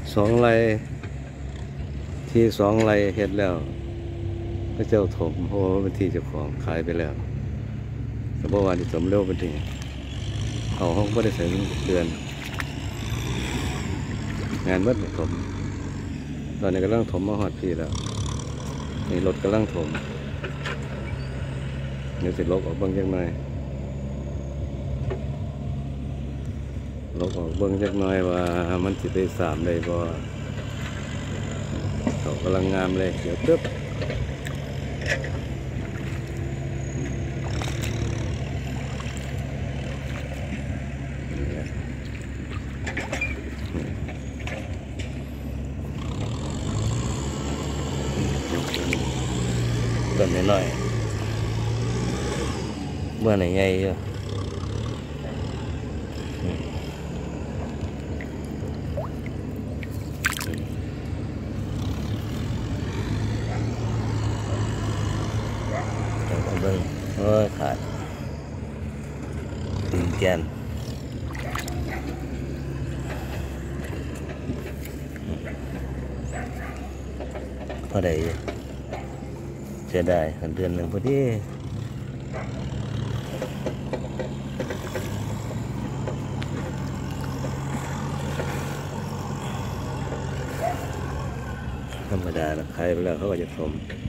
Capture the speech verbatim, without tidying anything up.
สองไร่ที่สองไร่เฮ็ดแล้วก็เจ้าถมเพราะว่าเป็นที่เจ้าของขายไปแล้วแต่เมื่อวานที่ถมเร็วเป็นที่เขาห้องไม่ได้ใส่เดือนงานวัดถมตอนนี้กำลังถมมาหอดพี่แล้วนี่รถกำลังถมเดี๋ยวสิลบออกเบิ้งจักหน่อยลบออกเบิ้งจักหน่อยว่ามันสิได้สามได้บ่เขากำลังงามเลยเดี๋ยวตึ๊บต้นน้อยๆเมื่อไหร่ใหญ่เยอะเบิ้งเออขาดตีนแกนพอได้เสียได้เดือนหนึ่งพอดีธรรมดานะใครไปแล้วเขาก็จะชม